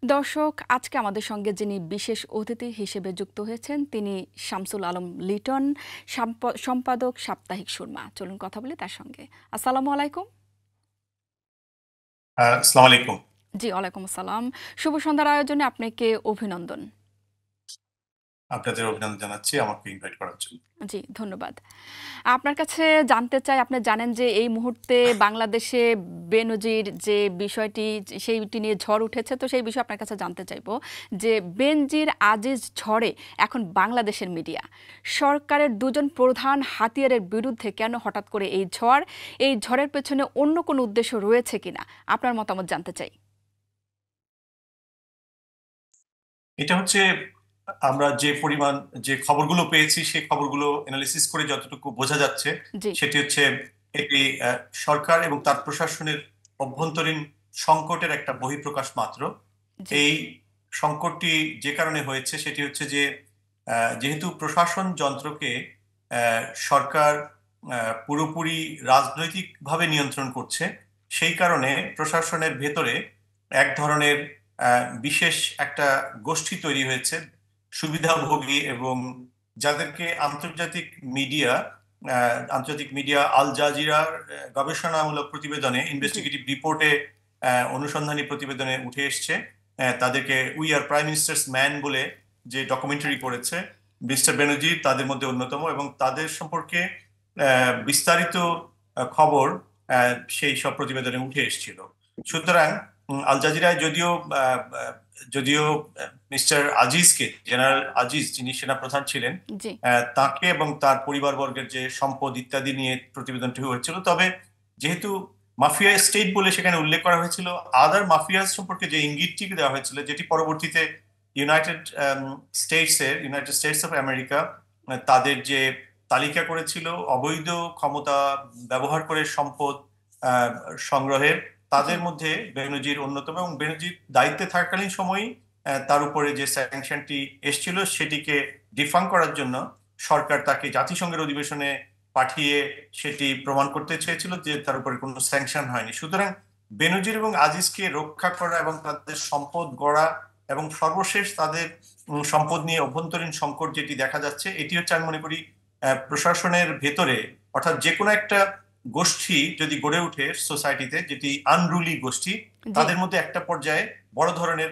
দর্শক, আজকে আমাদের সঙ্গে যিনি বিশেষ অতিথি হিসেবে যুক্ত হয়েছেন তিনি শামসুল আলম লিটন, সম্পাদক সাপ্তাহিক সুরমা। চলুন কথা বলি তার সঙ্গে। আসসালামু আলাইকুম। আসসালামু আলাইকুম। জি, ওয়ালাইকুম আসসালাম। শুভ সন্ধ্যার আয়োজনে আপনাকে অভিনন্দন। আপনাদের অভিনন্দন জানাচ্ছি আমাকে ইনভাইট করার জন্য। জি, ধন্যবাদ। আপনার কাছে জানতে চাই, আপনি জানেন যে এই মুহূর্তে বাংলাদেশে বেনজির যে বিষয়টি সেইটি নিয়ে ঝড় উঠেছে, তো সেই বিষয়ে আপনার কাছে জানতে চাইবো যে বেনজির আজিজ ঝড়ে এখন বাংলাদেশের মিডিয়া সরকারের দুজন প্রধান হাতিয়ারের বিরুদ্ধে কেন হঠাৎ করে এই ঝড়ের পেছনে অন্য কোনো উদ্দেশ্য রয়েছে কিনা আপনার মতামত জানতে চাই। এটা হচ্ছে আমরা যে পরিমাণ যে খবরগুলো পেয়েছি সেই খবরগুলো অ্যানালিসিস করে যতটুকু বোঝা যাচ্ছে জি। সেটি হচ্ছে এটি সরকার এবং তার প্রশাসনের অভ্যন্তরীণ সংকটের একটা বহিঃপ্রকাশ মাত্র। জি। এই সংকটটি যে কারণে হয়েছে সেটি হচ্ছে যে যেহেতু প্রশাসন যন্ত্রকে সরকার পুরোপুরি রাজনৈতিকভাবে নিয়ন্ত্রণ করছে, সেই কারণে প্রশাসনের ভেতরে এক ধরনের বিশেষ একটা গোষ্ঠী তৈরি হয়েছে, সুবিধাভোগী এবং যাদেরকে আন্তর্জাতিক মিডিয়া আল জাজিরার গবেষণামূলক প্রতিবেদনে, জি। ইনভেস্টিগেটিভ রিপোর্টে, অনুসন্ধানী প্রতিবেদনে উঠে এসছে। তাদেরকে we are prime ministers man বলে যে ডকুমেন্টারি করেছে মিস্টার বেনজির তাদের মধ্যে অন্যতম, এবং তাদের সম্পর্কে বিস্তারিত খবর সেই সব প্রতিবেদনে উঠে এসেছিল। সুতরাং আল জাজিরায় যদিও মিস্টার আজিজকে, জেনারেল আজিজ যিনি সেনাপ্রধান ছিলেন, জি। তাকে এবং তার পরিবারবর্গের যে সম্পদ ইত্যাদি নিয়ে প্রতিবেদনটি হয়েছিল, তবে যেহেতু মাফিয়া স্টেট বলে সেখানে উল্লেখ করা হয়েছিল, আদার মাফিয়াস সম্পর্কে যে ইঙ্গিতটি দেওয়া হয়েছিল, যেটি পরবর্তীতে ইউনাইটেড স্টেটস অফ আমেরিকা তাদের যে তালিকা করেছিল অবৈধ ক্ষমতা ব্যবহার করে সম্পদ আহ, সংগ্রহের, জি। তাদের মধ্যে বেনজির অন্যতম। এবং বেনজির দায়িত্বে থাকাকালীন সময়ই তার উপরে যে স্যাংশনটি এসেছিল সেটিকে ডিফাং করার জন্য সরকার তাকে জাতিসংঘের অধিবেশনে পাঠিয়ে সেটি প্রমাণ করতে চেয়েছিল যে তার উপরে কোনো স্যাংশন হয়নি। সুতরাং বেনজির এবং আজিজকে রক্ষা করা এবং তাদের সম্পদ গড়া এবং সর্বশেষ তাদের সম্পদ নিয়ে অভ্যন্তরীণ সংকট যেটি দেখা যাচ্ছে, এটি হচ্ছে আমি মনে করি প্রশাসনের ভেতরে, অর্থাৎ যে কোনো একটা গোষ্ঠী যদি গড়ে ওঠে সোসাইটিতে, যেটি আনরুলি গোষ্ঠী, জি। তাদের মধ্যে একটা পর্যায়ে বড় ধরনের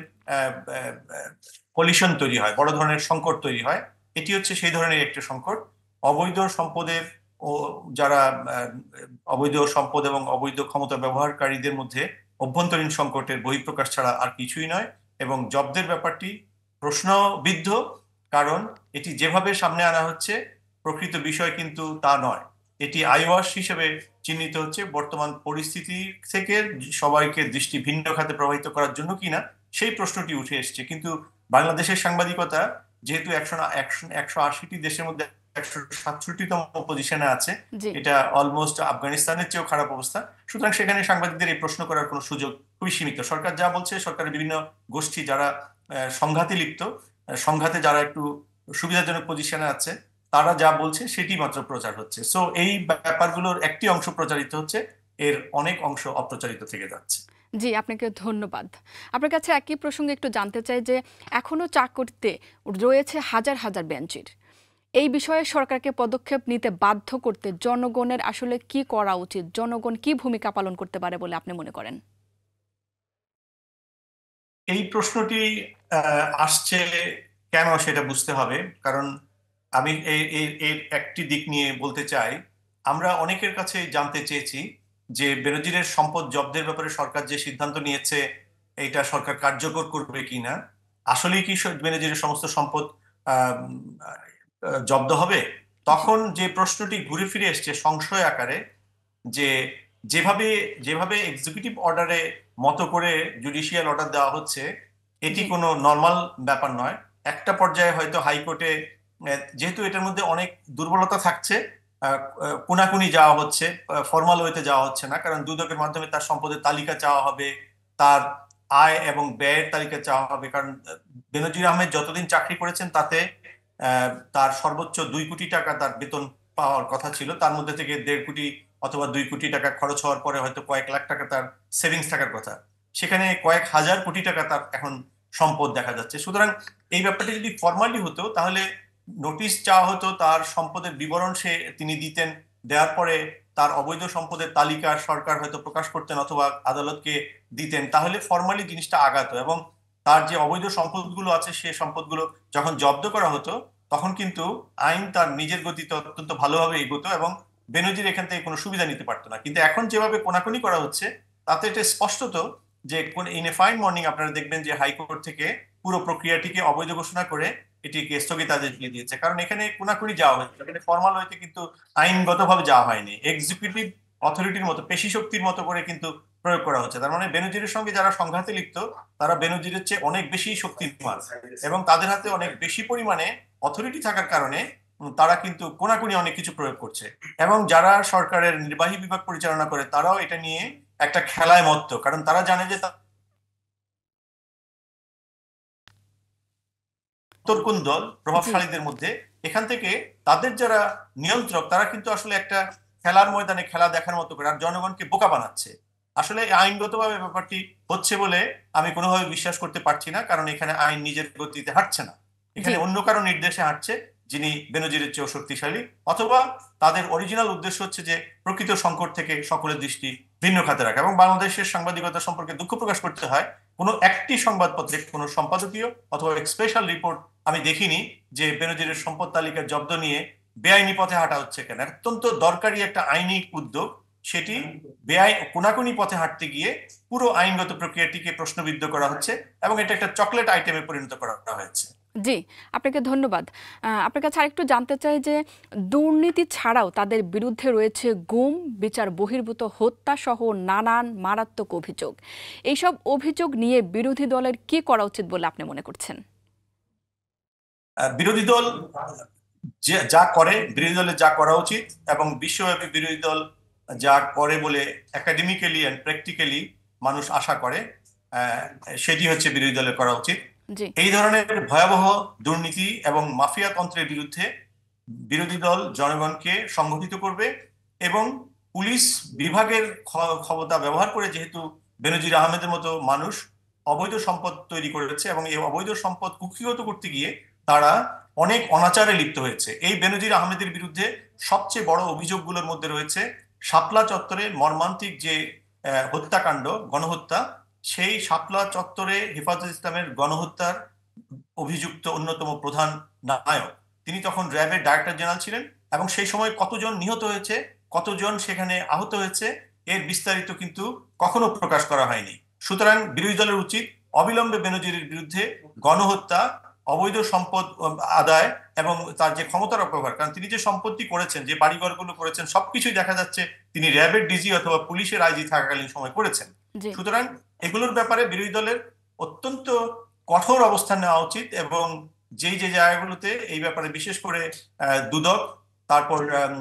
কলিশন তৈরি হয়, বড় ধরনের সংকট তৈরি হয়। এটি হচ্ছে সেই ধরনের একটা সংকট। অবৈধ সম্পদের ও যারা আহ, অবৈধ সম্পদ এবং অবৈধ ক্ষমতা ব্যবহারকারীদের মধ্যে অভ্যন্তরীণ সংকটের বহিঃপ্রকাশ ছাড়া আর কিছুই নয়। এবং জব্দের ব্যাপারটি প্রশ্নবিদ্ধ, কারণ এটি যেভাবে সামনে আনা হচ্ছে প্রকৃত বিষয় কিন্তু তা নয়। এটি আইওয়াশ হিসেবে চিহ্নিত হচ্ছে বর্তমান পরিস্থিতি থেকে সবাইকে দৃষ্টি ভিন্ন খাতে প্রবাহিত করার জন্য কিনা, সেই প্রশ্নটি উঠে এসেছে। কিন্তু বাংলাদেশের সাংবাদিকতা যেহেতু 180টি দেশের মধ্যে 167তম পজিশনে আছে, জি। এটা অলমোস্ট আফগানিস্তানের চেয়েও খারাপ অবস্থা। সুতরাং সেখানে সাংবাদিকদের এই প্রশ্ন করার কোনো সুযোগ খুবই সীমিত। সরকার যা বলছে, সরকারের বিভিন্ন গোষ্ঠী যারা সংঘাতে লিপ্ত, সংঘাতে যারা একটু সুবিধাজনক পজিশনে আছে, তারা যা বলছে সেটি মাত্র প্রচার হচ্ছে। সো এই ব্যাপারগুলোর একটি অংশ প্রচারিত হচ্ছে, এর অনেক অংশ অপ্রচারিত থেকে যাচ্ছে। জি, আপনাকে ধন্যবাদ। আপনার কাছে একই প্রসঙ্গে একটু জানতে চাই যে এখনো চাকরিতে রয়েছে হাজার হাজার বেঞ্চির। এই বিষয়ে সরকারকে পদক্ষেপ নিতে বাধ্য করতে জনগণের আসলে কি করা উচিত? জনগণ কি ভূমিকা পালন করতে পারে বলে আপনি মনে করেন? এই প্রশ্নটি আসছে কেন সেটা বুঝতে হবে। কারণ আমি এর একটি দিক নিয়ে বলতে চাই। আমরা অনেকের কাছে জানতে চেয়েছি যে বেনজিরের সম্পদ জব্দের ব্যাপারে সরকার যে সিদ্ধান্ত নিয়েছে, এটা সরকার কার্যকর করবে কিনা, আসলেই কি বেনজিরের সমস্ত সম্পদ আহ, জব্দ হবে। জি। তখন যে প্রশ্নটি ঘুরে ফিরে এসছে সংশয় আকারে, যে যেভাবে যেভাবে এক্সিকিউটিভ অর্ডারে মতো করে জুডিশিয়াল অর্ডার দেওয়া হচ্ছে, এটি জি। কোনো নর্মাল ব্যাপার নয়। একটা পর্যায়ে হয়তো হাইকোর্টে, যেহেতু এটার মধ্যে অনেক দুর্বলতা থাকছে, কোনাকুনি যাওয়া হচ্ছে, ফর্মাল ওয়েতে যাওয়া হচ্ছে না, কারণ দুদকের মাধ্যমে তার সম্পদের তালিকা চাওয়া হবে, তার আয় এবং ব্যয়ের তালিকা চাওয়া হবে। কারণ বেনজির আহমেদ যতদিন চাকরি করেছেন তাতে তার সর্বোচ্চ 2 কোটি টাকা তার বেতন পাওয়ার কথা ছিল, তার মধ্যে থেকে 1.5 কোটি অথবা 2 কোটি টাকা খরচ হওয়ার পরে হয়তো কয়েক লাখ টাকা তার সেভিংস থাকার কথা। সেখানে কয়েক হাজার কোটি টাকা তার এখন সম্পদ দেখা যাচ্ছে। সুতরাং এই ব্যাপারটা যদি ফর্মালি হতো তাহলে নোটিশ চাওয়া হতো, তার সম্পদের বিবরণ তিনি দিতেন, দেওয়ার পরে তার অবৈধ সম্পদের তালিকা সরকার হয়তো প্রকাশ করতেন অথবা আদালতকে দিতেন, তাহলে ফর্মালি জিনিসটা আগাতো। এবং তার যে অবৈধ সম্পদগুলো আছে সে সম্পদগুলো যখন জব্দ করা হতো তখন কিন্তু আইন তার নিজের গতিতে অত্যন্ত ভালোভাবে এগোতো এবং বেনজির এখান থেকে কোনো সুবিধা নিতে পারতো না। কিন্তু এখন যেভাবে কোনাকুনি করা হচ্ছে তাতে এটা স্পষ্টত যে ইন এ ফাইন মর্নিং আপনারা দেখবেন যে হাইকোর্ট থেকে পুরো প্রক্রিয়াটিকে অবৈধ ঘোষণা করে এটিকে স্থগিতাদেশ দিয়ে দিয়েছে। কারণ এখানে কোনাকুনি যাওয়া হয়েছে, এখানে ফর্মাল হইতে কিন্তু আইনগতভাবে যাওয়া হয়নি, এক্সিকিউটিভ অথরিটির মতো পেশি শক্তির মতো করে কিন্তু প্রয়োগ করা হচ্ছে। তার মানে বেনজিরের সঙ্গে যারা সংঘাতে লিপ্ত তারা বেনজিরের চেয়ে অনেক বেশি শক্তিমান এবং তাদের হাতে অনেক বেশি পরিমাণে অথরিটি থাকার কারণে তারা কিন্তু কোনাকুনি অনেক কিছু প্রয়োগ করছে। এবং যারা সরকারের নির্বাহী বিভাগ পরিচালনা করে তারাও এটা নিয়ে একটা খেলায় মত্ত, কারণ তারা জানে যে কোন দল প্রভাবশালীদের মধ্যে এখান থেকে তাদের যারা নিয়ন্ত্রক তারা কিন্তু আসলে একটা খেলার ময়দানে খেলা দেখার মতো করে আর জনগণকে বোকা বানাচ্ছে। আসলে আইনগতভাবে ব্যাপারটি হচ্ছে বলে আমি কোনোভাবে বিশ্বাস করতে পারছি না, কারণ এখানে আইন নিজের গতিতে হাঁটছে না, এখানে অন্য কারো নির্দেশে হাঁটছে যিনি বেনজিরের চেয়েও শক্তিশালী, অথবা তাদের অরিজিনাল উদ্দেশ্য হচ্ছে যে প্রকৃত সংকট থেকে সকলের দৃষ্টি ভিন্ন খাতে রাখা। এবং বাংলাদেশের সাংবাদিকতা সম্পর্কে দুঃখ প্রকাশ করতে হয়, কোনো একটি সংবাদপত্রে কোনো সম্পাদকীয় অথবা স্পেশাল রিপোর্ট আমি দেখিনি যে বেনজিরের সম্পদ তালিকার জব্দ নিয়ে বেআইনি পথে হাঁটা হচ্ছে কেন। অত্যন্ত দরকারি একটা আইনি উদ্যোগ, সেটি কোনাকুনি পথে হাঁটতে গিয়ে পুরো আইনগত প্রক্রিয়াটিকে প্রশ্নবিদ্ধ করা হচ্ছে এবং এটা একটা চকলেট আইটেমে পরিণত করা হয়েছে। জি, আপনাকে ধন্যবাদ। আপনার কাছে আরেকটু জানতে চাই যে দুর্নীতি ছাড়াও তাদের বিরুদ্ধে রয়েছে গুম, বিচার বহির্ভূত হত্যা সহ নানান মারাত্মক অভিযোগ। এইসব অভিযোগ নিয়ে বিরোধী দলের কি করা উচিত বলে আপনি মনে করছেন? বিরোধী দল যা করে, বিরোধী দলের যা করা উচিত এবং বিশ্বব্যাপী বিরোধী দল যা করে বলে একাডেমিক্যালি এন্ড প্র্যাকটিক্যালি মানুষ আশা করে, সেটি হচ্ছে বিরোধী দলের করা উচিত। এই ধরনের ভয়াবহ দুর্নীতি এবং মাফিয়া তন্ত্রের বিরুদ্ধে বিরোধী দল জনগণকে সংগঠিত করবে এবং পুলিশ বিভাগের ক্ষমতা ব্যবহার করে, যেহেতু বেনজির আহমেদের মতো মানুষ অবৈধ সম্পদ তৈরি করেছে এবং এই অবৈধ সম্পদ কুক্ষিগত করতে গিয়ে তারা অনেক অনাচারে লিপ্ত হয়েছে। এই বেনজির আহমেদের বিরুদ্ধে সবচেয়ে বড় অভিযোগগুলোর মধ্যে রয়েছে শাপলা চত্বরের মর্মান্তিক যে হত্যাকাণ্ড, গণহত্যা। সেই শাপলা চত্বরে হেফাজত ইসলামের গণহত্যার অভিযুক্ত অন্যতম প্রধান নায়ক, তিনি তখন র্যাবের ডাইরেক্টর জেনারেল ছিলেন এবং সেই সময় কতজন নিহত হয়েছে, কতজন সেখানে আহত হয়েছে, এর বিস্তারিত কিন্তু কখনো প্রকাশ করা হয়নি। সুতরাং বিরোধী দলের উচিত অবিলম্বে বেনজিরের বিরুদ্ধে গণহত্যা, অবৈধ সম্পদ আদায় এবং তার যে ক্ষমতার অপব্যবহার, কারণ তিনি যে সম্পত্তি করেছেন, যে বাড়িঘরগুলো করেছেন, সবকিছুই দেখা যাচ্ছে তিনি র্যাবের ডিজি অথবা পুলিশের আইজি থাকাকালীন সময় করেছেন। সুতরাং এগুলোর ব্যাপারে বিরোধী দলের অত্যন্ত কঠোর অবস্থান নেওয়া উচিত এবং যেই যে জায়গাগুলোতে এই ব্যাপারে বিশেষ করে দুদক, তারপর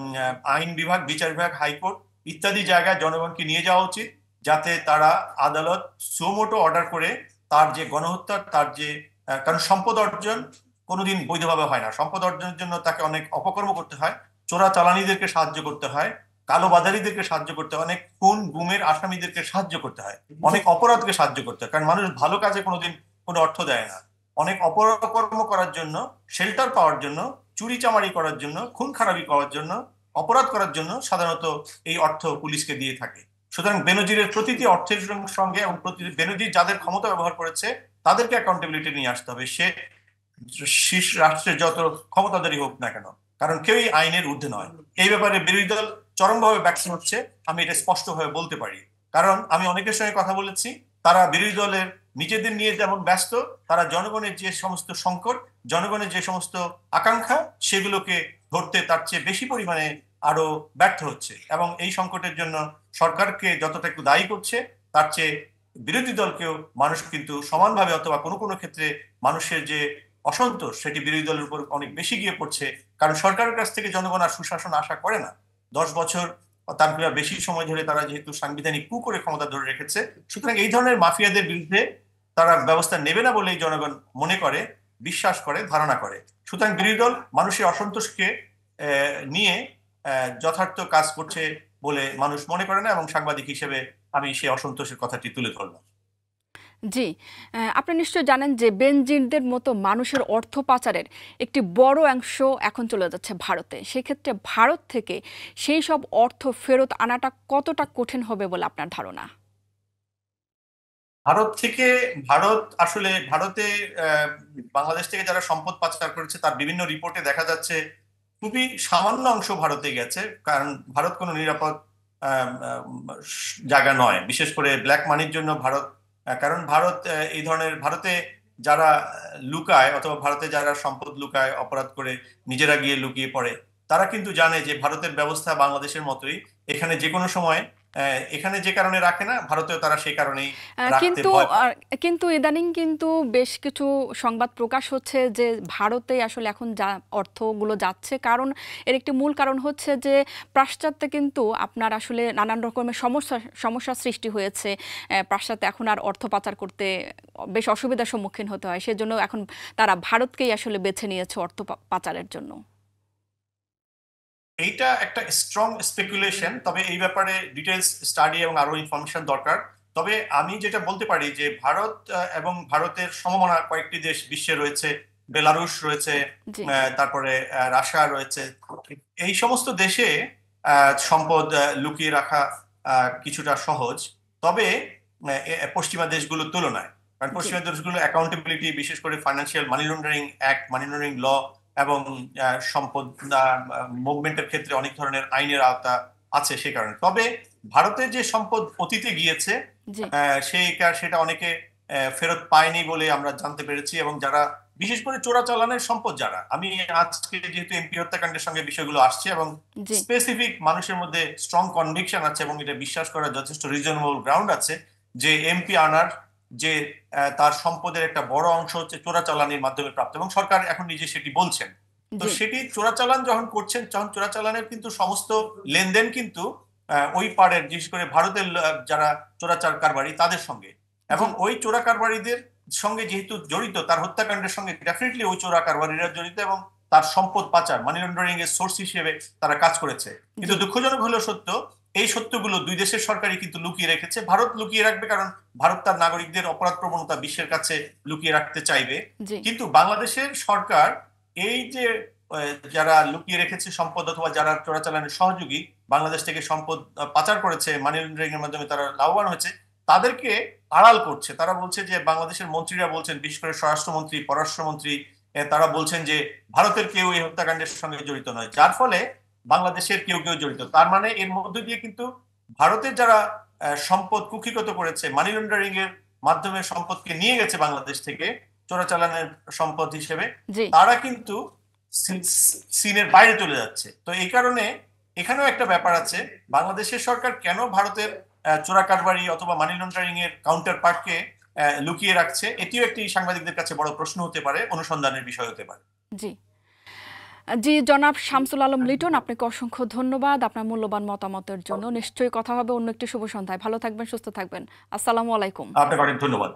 আইন বিভাগ, বিচার বিভাগ, হাইকোর্ট ইত্যাদি জায়গায় জনগণকে নিয়ে যাওয়া উচিত, যাতে তারা আদালত সুমোটো অর্ডার করে তার যে গণহত্যা, তার যে কারণ সম্পদ অর্জন কোনোদিন বৈধভাবে হয় না, সম্পদ অর্জনের জন্য তাকে অনেক অপকর্ম করতে হয়, চোরা চালানিদেরকে সাহায্য করতে হয়, কালোবাজারিদেরকে সাহায্য করতে হয়, অনেক খুন গুমের আসামিদেরকে সাহায্য করতে হয়, অনেক অপরাধকে সাহায্য করতে হয়, কারণ মানুষ ভালো কাজে কোনোদিন কোনো অর্থ দেয় না। অনেক অপকর্ম করার জন্য, শেল্টার পাওয়ার জন্য, চুরি চামারি করার জন্য, খুন খারাপি করার জন্য, অপরাধ করার জন্য সাধারণত এই অর্থ পুলিশকে দিয়ে থাকে। সুতরাং বেনজিরের প্রতিটি অর্থের সঙ্গে এবং বেনজির যাদের ক্ষমতা ব্যবহার করেছে তাদেরকে অ্যাকাউন্টেবিলিটি নিয়ে আসতে হবে, সে শীর্ষ রাষ্ট্রের যত ক্ষমতাধারী হোক না কেন, কারণ কেউই আইনের ঊর্ধ্বে নয়। এই ব্যাপারে বিরোধী দল চরমভাবে ব্যর্থ হচ্ছে, আমি এটা স্পষ্টভাবে বলতে পারি। কারণ আমি অনেকের সঙ্গে কথা বলেছি, তারা বিরোধী দলের নিজেদের নিয়ে যেমন ব্যস্ত, তারা জনগণের যে সমস্ত সংকট, জনগণের যে সমস্ত আকাঙ্ক্ষা, সেগুলোকে ধরতে তার চেয়ে বেশি পরিমাণে আরো ব্যর্থ হচ্ছে এবং এই সংকটের জন্য সরকারকে যতটা একটু দায়ী করছে, তার চেয়ে বিরোধী দলকেও মানুষ কিন্তু সমানভাবে অথবা কোনো কোনো ক্ষেত্রে মানুষের যে অসন্তোষ সেটি বিরোধী দলের উপর অনেক বেশি গিয়ে পড়ছে, কারণ সরকারের কাছ থেকে জনগণ আর সুশাসন আশা করে না। 10 বছর তার বেশি সময় ধরে তারা যেহেতু সাংবিধানিক কু করে ক্ষমতা ধরে রেখেছে, সুতরাং এই ধরনের মাফিয়াদের বিরুদ্ধে তারা ব্যবস্থা নেবে না বলেই জনগণ মনে করে, বিশ্বাস করে, ধারণা করে। সুতরাং বিরোধী দল মানুষের অসন্তোষকে নিয়ে যথার্থ কাজ করছে বলে মানুষ মনে করে না এবং সাংবাদিক হিসেবে আমি সেই অসন্তোষের কথাটি তুলে ধরলাম। জি, আপনি নিশ্চয়ই জানেন যে বেনজিনদের মতো মানুষের অর্থ পাচারের একটি বড় অংশ এখন চলে যাচ্ছে ভারতে। সেক্ষেত্রে ভারত থেকে সেই সব অর্থ ফেরত আনাটা কতটা কঠিন হবে বলে আপনার ধারণা? ভারত থেকে আসলে ভারতে আহ, বাংলাদেশ থেকে যারা সম্পদ পাচার করেছে তার বিভিন্ন রিপোর্টে দেখা যাচ্ছে খুবই সামান্য অংশ ভারতে গেছে। কারণ ভারত কোনো নিরাপদ আহ, আহ, জায়গা নয়, বিশেষ করে ব্ল্যাক মানির জন্য ভারত। কারণ ভারত এই ধরনের ভারতে যারা লুকায় অথবা ভারতে যারা সম্পদ লুকায় অপরাধ করে নিজেরা গিয়ে লুকিয়ে পড়ে, তারা কিন্তু জানে যে ভারতের ব্যবস্থা বাংলাদেশের মতোই। এখানে যে কোনো সময় এখানে যে কারণে রাখে না, ভারতেও তারা সেই কারণেই রাখতে কিন্তু ভয় পায়। কিন্তু ইদানিং কিন্তু বেশ কিছু সংবাদ প্রকাশ হচ্ছে যে ভারতে আসলে এখন যা অর্থগুলো যাচ্ছে, কারণ এর একটি মূল কারণ হচ্ছে যে পাশ্চাত্যে কিন্তু আপনার আসলে নানান রকমের সমস্যা সৃষ্টি হয়েছে। পাশ্চাত্যে এখন আর অর্থ পাচার করতে বেশ অসুবিধার সম্মুখীন হতে হয়, সেজন্য এখন তারা ভারতকেই আসলে বেছে নিয়েছে অর্থ পাচারের জন্য। এইটা একটা স্ট্রং স্পেকুলেশন, তবে এই ব্যাপারে ডিটেলস স্টাডি এবং আরো ইনফরমেশন দরকার। তবে আমি যেটা বলতে পারি যে ভারত এবং ভারতের সমমনা কয়েকটি দেশ বিশ্বে রয়েছে। বেলারুশ রয়েছে, জি তারপরে রাশিয়া রয়েছে। এই সমস্ত দেশে সম্পদ লুকিয়ে রাখা কিছুটা সহজ। তবে পশ্চিমা দেশগুলোর তুলনায়, কারণ জি পশ্চিমা দেশগুলো অ্যাকাউন্টেবিলিটি, বিশেষ করে financial money laundering act, money laundering law এবং সম্পদ মুভমেন্টের ক্ষেত্রে অনেক ধরনের আইনের আওতা আছে সে কারণে। তবে ভারতের যে সম্পদ অতীতে গিয়েছে জি সেটা অনেকে ফেরত পায়নি বলে আমরা জানতে পেরেছি। এবং যারা বিশেষ করে চোরাচালানের সম্পদ, যারা, আমি আজকে যেহেতু এমপি হত্যাকাণ্ডের সঙ্গে বিষয়গুলো আসছে এবং জি স্পেসিফিক মানুষের মধ্যে স্ট্রং কনভিকশন আছে এবং এটা বিশ্বাস করার যথেষ্ট রিজনেবল গ্রাউন্ড আছে যে এমপি আনার যে তার সম্পদের একটা বড় অংশ হচ্ছে চোরাচালানির মাধ্যমে প্রাপ্ত, এবং সরকার এখন নিজে সেটি বলছেন। তো জি সেটি চোরাচালান যখন করছেন, তখন চোরাচালানের কিন্তু সমস্ত লেনদেন কিন্তু ওই পাড়ের, বিশেষ করে ভারতের যারা চোরাচার কারবারি তাদের সঙ্গে, জি এবং ওই চোরা কারবারিদের সঙ্গে যেহেতু জড়িত, তার হত্যাকাণ্ডের সঙ্গে ডেফিনেটলি ওই চোরা কারবারিরা জড়িত এবং তার সম্পদ পাচার, মানি লন্ডারিং এর সোর্স হিসেবে তারা কাজ করেছে। কিন্তু জি দুঃখজনক হলেও সত্য, এই সত্যগুলো দুই দেশের সরকারই কিন্তু লুকিয়ে রেখেছে। ভারত লুকিয়ে রাখবে কারণ ভারত তার নাগরিকদের অপরাধ প্রবণতা বিশ্বের কাছে লুকিয়ে রাখতে চাইবে। জি কিন্তু বাংলাদেশের সরকার এই যে যারা লুকিয়ে রেখেছে সম্পদ অথবা যারা চোরাচালানের সহযোগী, বাংলাদেশ থেকে সম্পদ পাচার করেছে, মানি লন্ডারিং এর মাধ্যমে তারা লাভবান হয়েছে, তাদেরকে আড়াল করছে। তারা বলছে যে বাংলাদেশের মন্ত্রীরা বলছেন, বিশেষ করে স্বরাষ্ট্রমন্ত্রী, পররাষ্ট্রমন্ত্রী, তারা বলছেন যে ভারতের কেউ এই হত্যাকাণ্ডের সঙ্গে জড়িত নয়, যার ফলে বাংলাদেশের কেউ কেউ জড়িত। তার মানে এর মধ্য দিয়ে কিন্তু ভারতের যারা সম্পদ কুক্ষিগত করেছে, মানি লন্ডারিং এর মাধ্যমে সম্পদকে নিয়ে গেছে বাংলাদেশ থেকে চোরাচালানের সম্পদ হিসেবে, জি তারা কিন্তু সিনের বাইরে চলে যাচ্ছে। তো এই কারণে এখানেও একটা ব্যাপার আছে, বাংলাদেশের সরকার কেন ভারতের চোরা কারবারি অথবা মানি লন্ডারিং এর কাউন্টার পার্টকে লুকিয়ে রাখছে, এটিও একটি সাংবাদিকদের কাছে বড় প্রশ্ন হতে পারে, অনুসন্ধানের বিষয় হতে পারে। জি জি, জনাব শামসুল আলম লিটন, আপনাকে অসংখ্য ধন্যবাদ আপনার মূল্যবান মতামতের জন্য। নিশ্চয়ই কথা হবে অন্য একটি শুভ সন্ধ্যায়। ভালো থাকবেন, সুস্থ থাকবেন। আসসালামু আলাইকুম। আপনাকে অনেক ধন্যবাদ।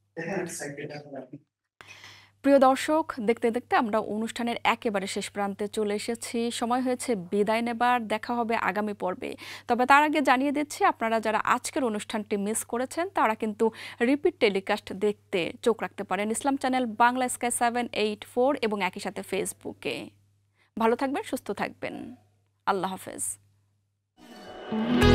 প্রিয় দর্শক, দেখতে দেখতে আমরা অনুষ্ঠানের একেবারে শেষ প্রান্তে চলে এসেছি। সময় হয়েছে বিদায় নেবার। দেখা হবে আগামী পর্বে। তবে তার আগে জানিয়ে দিচ্ছি, আপনারা যারা আজকের অনুষ্ঠানটি মিস করেছেন তারা কিন্তু রিপিট টেলিকাস্ট দেখতে চোখ রাখতে পারেন ইসলাম চ্যানেল বাংলা স্কাই 784 এবং একই সাথে ফেসবুকে। ভালো থাকবেন, সুস্থ থাকবেন। আল্লাহ হাফেজ।